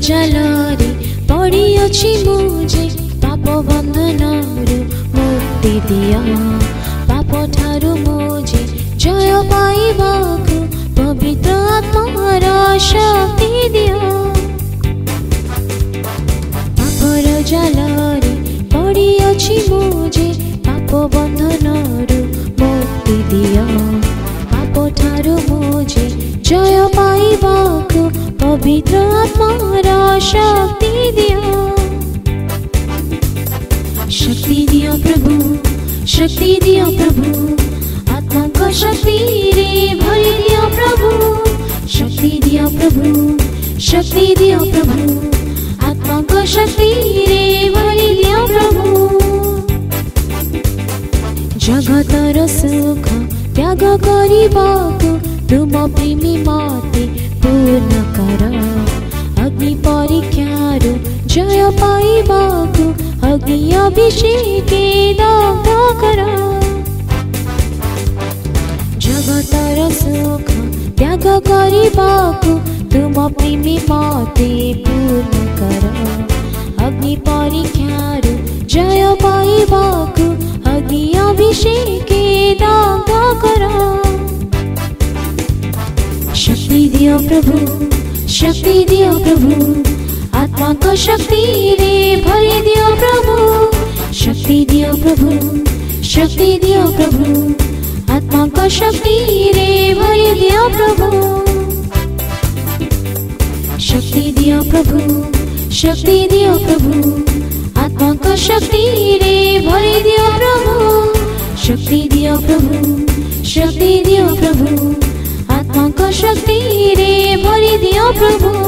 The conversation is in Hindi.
जालरे पड़ी अछि मुझे पाप बंधन मुक्ति दिया पाप ठारू मुझे जय पाइबाकु पवित्र आत्मार शक्ति दिया पापर जालरे पड़ी अछि मुझे पाप बंधन मुक्ति दिया पाप ठारू मुझे जय पाइबाकु पवित्र आत्मार शक्ति दिया शक्ति दिया प्रभु आत्मा को शक्ति रे भरी दिया प्रभु शक्ति दिया प्रभु आत्मा को शक्ति रे भरी दिया प्रभु जगतर सुख त्याग करिबाकु तुम प्रेमी मते पूर्ण कर अग्नि परीक्षारु जय पाइबाकु अग्नि अभिषेके दग्ध कर जगतर सुख त्याग करिबाकु तुम प्रेमी मते पूर्ण कर अग्नि परीक्षारु जय पाइबाकु अग्नि अभिषेके दग्ध कर शक्ति दियो प्रभु आत्मा को शक्ति रे भरी दियो प्रभु शक्ति दियो प्रभु आत्मा को शक्ति रे भरी दियो प्रभु शक्ति दियो प्रभु आत्मा को शक्ति रे भरी दियो प्रभु शक्ति दियो प्रभु आत्मा को शक्ति रे भरी दियो प्रभु।